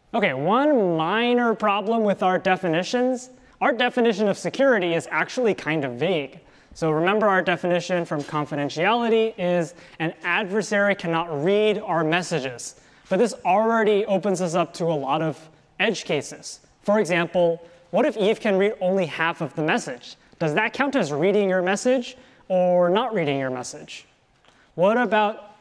Okay, one minor problem with our definitions. Our definition of security is actually kind of vague. So remember, our definition from confidentiality is an adversary cannot read our messages. But this already opens us up to a lot of edge cases. For example, what if Eve can read only half of the message? Does that count as reading your message or not reading your message? What about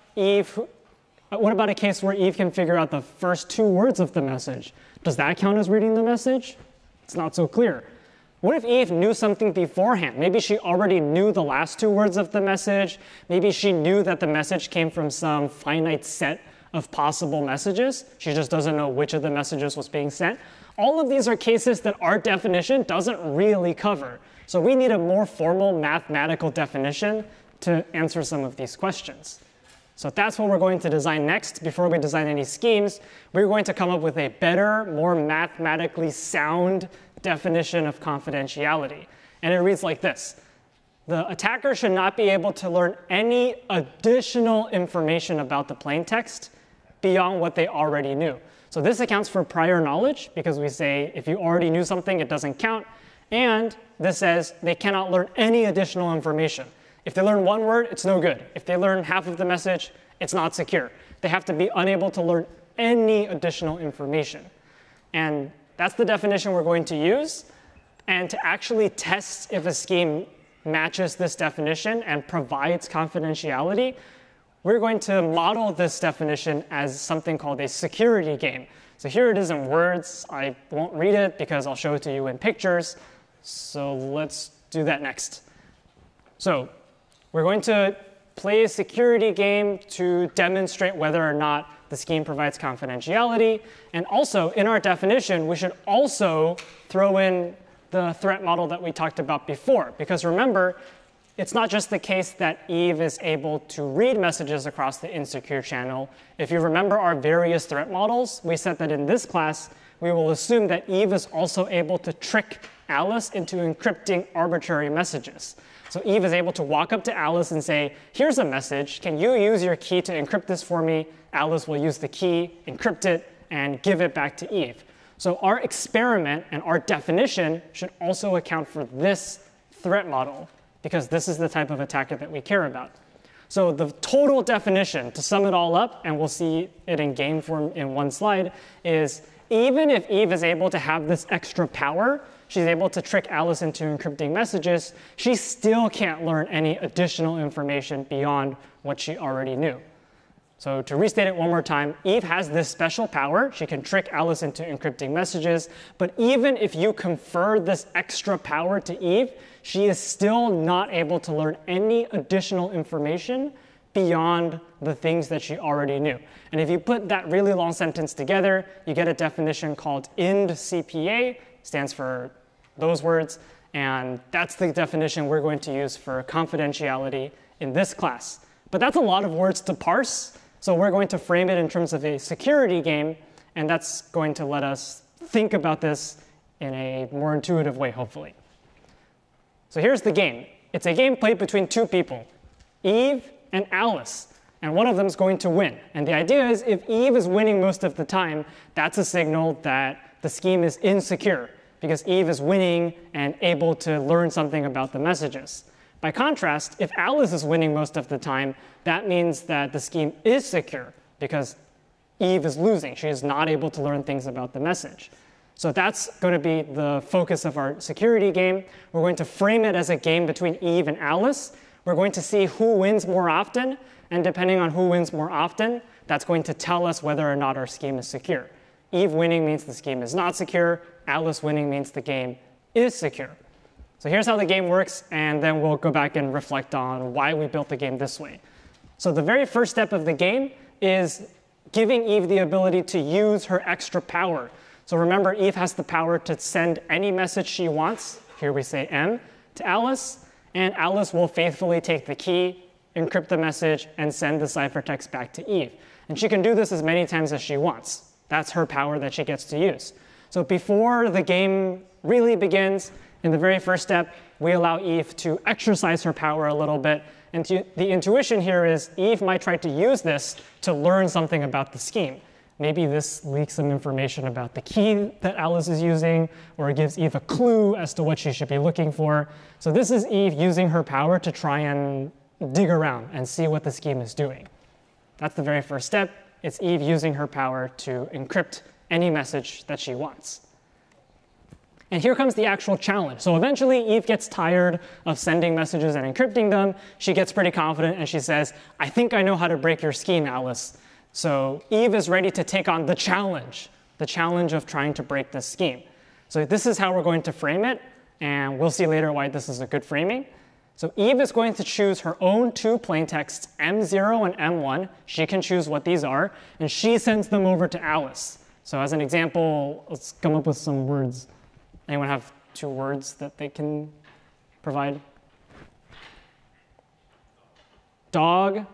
a case where Eve can figure out the first 2 words of the message? Does that count as reading the message? It's not so clear. What if Eve knew something beforehand? Maybe she already knew the last 2 words of the message. Maybe she knew that the message came from some finite set of possible messages. She just doesn't know which of the messages was being sent. All of these are cases that our definition doesn't really cover. So we need a more formal mathematical definition to answer some of these questions. So that's what we're going to design next. Before we design any schemes, we're going to come up with a better, more mathematically sound definition of confidentiality. And it reads like this. The attacker should not be able to learn any additional information about the plaintext beyond what they already knew. So this accounts for prior knowledge, because we say if you already knew something, it doesn't count. And this says they cannot learn any additional information. If they learn 1 word, it's no good. If they learn half of the message, it's not secure. They have to be unable to learn any additional information. And that's the definition we're going to use. And to actually test if a scheme matches this definition and provides confidentiality, we're going to model this definition as something called a security game. So here it is in words. I won't read it because I'll show it to you in pictures. So let's do that next. So we're going to play a security game to demonstrate whether or not the scheme provides confidentiality. And also, in our definition, we should also throw in the threat model that we talked about before. Because remember, it's not just the case that Eve is able to read messages across the insecure channel. If you remember our various threat models, we said that in this class, we will assume that Eve is also able to trick Alice into encrypting arbitrary messages. So Eve is able to walk up to Alice and say, here's a message. Can you use your key to encrypt this for me? Alice will use the key, encrypt it, and give it back to Eve. So our experiment and our definition should also account for this threat model, because this is the type of attacker that we care about. So the total definition, to sum it all up, and we'll see it in game form in one slide, is even if Eve is able to have this extra power, she's able to trick Alice into encrypting messages, she still can't learn any additional information beyond what she already knew. So to restate it one more time, Eve has this special power. She can trick Alice into encrypting messages. But even if you confer this extra power to Eve, she is still not able to learn any additional information beyond the things that she already knew. And if you put that really long sentence together, you get a definition called IND-CPA, stands for those words. And that's the definition we're going to use for confidentiality in this class. But that's a lot of words to parse. So we're going to frame it in terms of a security game, and that's going to let us think about this in a more intuitive way, hopefully. So here's the game. It's a game played between 2 people, Eve and Alice, and one of them is going to win. And the idea is if Eve is winning most of the time, that's a signal that the scheme is insecure, because Eve is winning and able to learn something about the messages. By contrast, if Alice is winning most of the time, that means that the scheme is secure because Eve is losing. She is not able to learn things about the message. So that's going to be the focus of our security game. We're going to frame it as a game between Eve and Alice. We're going to see who wins more often, and depending on who wins more often, that's going to tell us whether or not our scheme is secure. Eve winning means the scheme is not secure. Alice winning means the game is secure. So here's how the game works, and then we'll go back and reflect on why we built the game this way. So the very first step of the game is giving Eve the ability to use her extra power. So remember, Eve has the power to send any message she wants, here we say M, to Alice, and Alice will faithfully take the key, encrypt the message, and send the ciphertext back to Eve. And she can do this as many times as she wants. That's her power that she gets to use. So before the game really begins, in the very first step, we allow Eve to exercise her power a little bit. And the intuition here is Eve might try to use this to learn something about the scheme. Maybe this leaks some information about the key that Alice is using, or it gives Eve a clue as to what she should be looking for. So this is Eve using her power to try and dig around and see what the scheme is doing. That's the very first step. It's Eve using her power to encrypt any message that she wants. And here comes the actual challenge. So eventually Eve gets tired of sending messages and encrypting them. She gets pretty confident and she says, I think I know how to break your scheme, Alice. So Eve is ready to take on the challenge of trying to break this scheme. So this is how we're going to frame it, and we'll see later why this is a good framing. So Eve is going to choose her own two plaintexts, M0 and M1. She can choose what these are, and she sends them over to Alice. So as an example, let's come up with some words. Anyone have two words that they can provide? Dog,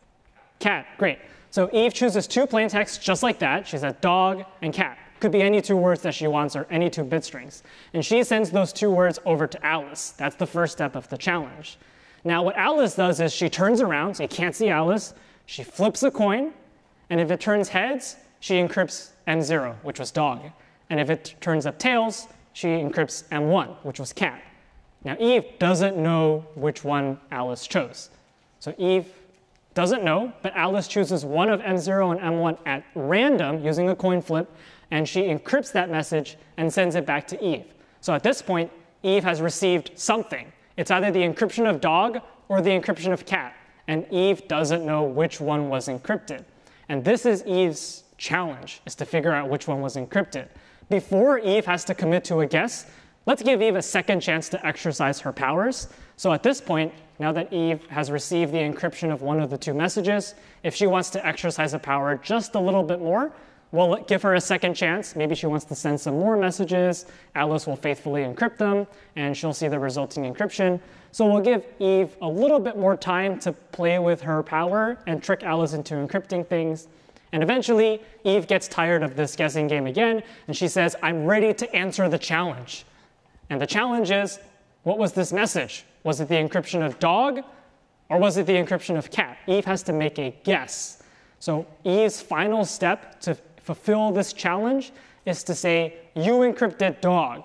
cat, great. So Eve chooses two plaintexts just like that. She says dog and cat. Could be any two words that she wants or any two bit strings. And she sends those two words over to Alice. That's the first step of the challenge. Now what Alice does is she turns around, so you can't see Alice. She flips a coin, and if it turns heads, she encrypts M0, which was dog. And if it turns up tails, she encrypts M1, which was cat. Now Eve doesn't know which one Alice chose. So Eve doesn't know, but Alice chooses one of M0 and M1 at random using a coin flip, and she encrypts that message and sends it back to Eve. So at this point, Eve has received something. It's either the encryption of dog or the encryption of cat, and Eve doesn't know which one was encrypted. And this is Eve's challenge, is to figure out which one was encrypted. Before Eve has to commit to a guess, let's give Eve a second chance to exercise her powers. So at this point, now that Eve has received the encryption of one of the two messages, if she wants to exercise a power just a little bit more, we'll give her a second chance. Maybe she wants to send some more messages. Alice will faithfully encrypt them, and she'll see the resulting encryption. So we'll give Eve a little bit more time to play with her power and trick Alice into encrypting things. And eventually, Eve gets tired of this guessing game again, and she says, I'm ready to answer the challenge. And the challenge is, what was this message? Was it the encryption of dog, or was it the encryption of cat? Eve has to make a guess. So Eve's final step to fulfill this challenge is to say, you encrypted dog,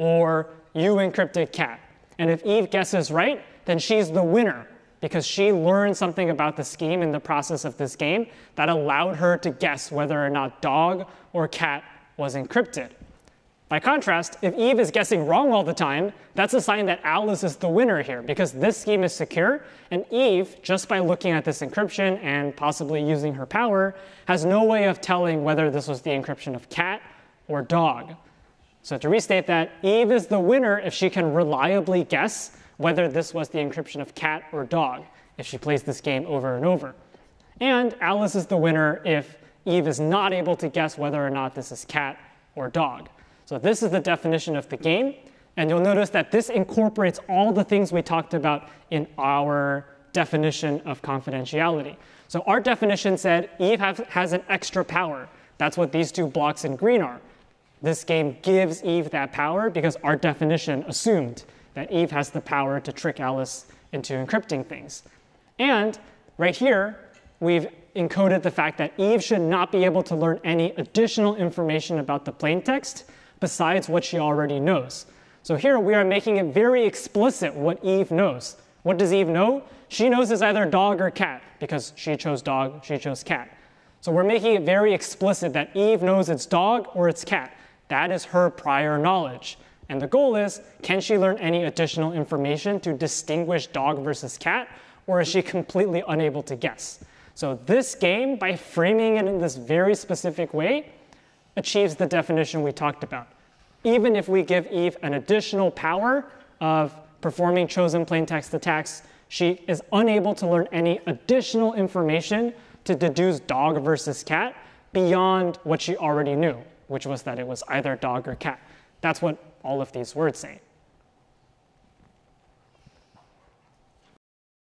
or you encrypted cat. And if Eve guesses right, then she's the winner, because she learned something about the scheme in the process of this game that allowed her to guess whether or not dog or cat was encrypted. By contrast, if Eve is guessing wrong all the time, that's a sign that Alice is the winner here, because this scheme is secure, and Eve, just by looking at this encryption and possibly using her power, has no way of telling whether this was the encryption of cat or dog. So to restate that, Eve is the winner if she can reliably guess whether this was the encryption of cat or dog, if she plays this game over and over. And Alice is the winner if Eve is not able to guess whether or not this is cat or dog. So this is the definition of the game, and you'll notice that this incorporates all the things we talked about in our definition of confidentiality. So our definition said Eve has an extra power. That's what these two blocks in green are. This game gives Eve that power because our definition assumed that Eve has the power to trick Alice into encrypting things. And right here, we've encoded the fact that Eve should not be able to learn any additional information about the plaintext besides what she already knows. So here we are making it very explicit what Eve knows. What does Eve know? She knows it's either dog or cat, because she chose dog, she chose cat. So we're making it very explicit that Eve knows it's dog or it's cat. That is her prior knowledge. And the goal is, can she learn any additional information to distinguish dog versus cat, or is she completely unable to guess? So this game, by framing it in this very specific way, achieves the definition we talked about. Even if we give Eve an additional power of performing chosen plaintext attacks, she is unable to learn any additional information to deduce dog versus cat beyond what she already knew, which was that it was either dog or cat. That's what all of these words say.